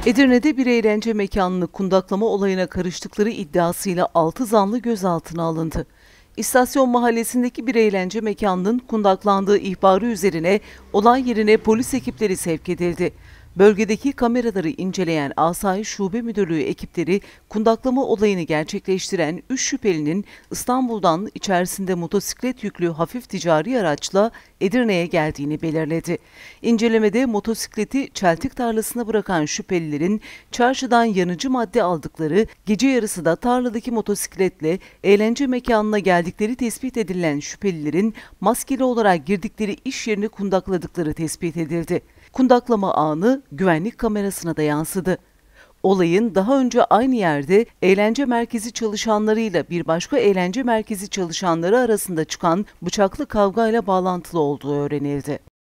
Edirne'de bir eğlence mekanını kundaklama olayına karıştıkları iddiasıyla 6 zanlı gözaltına alındı. İstasyon mahallesindeki bir eğlence mekanının kundaklandığı ihbarı üzerine olay yerine polis ekipleri sevk edildi. Bölgedeki kameraları inceleyen Asayiş Şube Müdürlüğü ekipleri kundaklama olayını gerçekleştiren 3 şüphelinin İstanbul'dan içerisinde motosiklet yüklü hafif ticari araçla Edirne'ye geldiğini belirledi. İncelemede motosikleti çeltik tarlasına bırakan şüphelilerin çarşıdan yanıcı madde aldıkları, gece yarısı da tarladaki motosikletle eğlence mekanına geldikleri tespit edilen şüphelilerin maskeli olarak girdikleri iş yerini kundakladıkları tespit edildi. Kundaklama anı güvenlik kamerasına da yansıdı. Olayın daha önce aynı yerde eğlence merkezi çalışanlarıyla bir başka eğlence merkezi çalışanları arasında çıkan bıçaklı kavgayla bağlantılı olduğu öğrenildi.